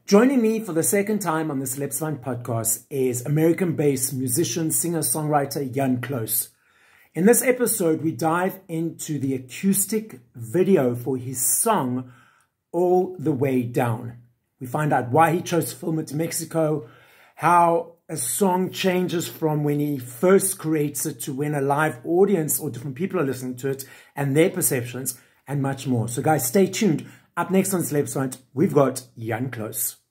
Joining me for the second time on the Celebsfund podcast is American-based musician, singer-songwriter Jann Klose. In this episode, we dive into the acoustic video for his song, All the Way Down. We find out why he chose to film it in Mexico, how a song changes from when he first creates it to when a live audience or different people are listening to it and their perceptions, and much more. So guys, stay tuned. Up next on Celebsfund, we've got Jann Klose.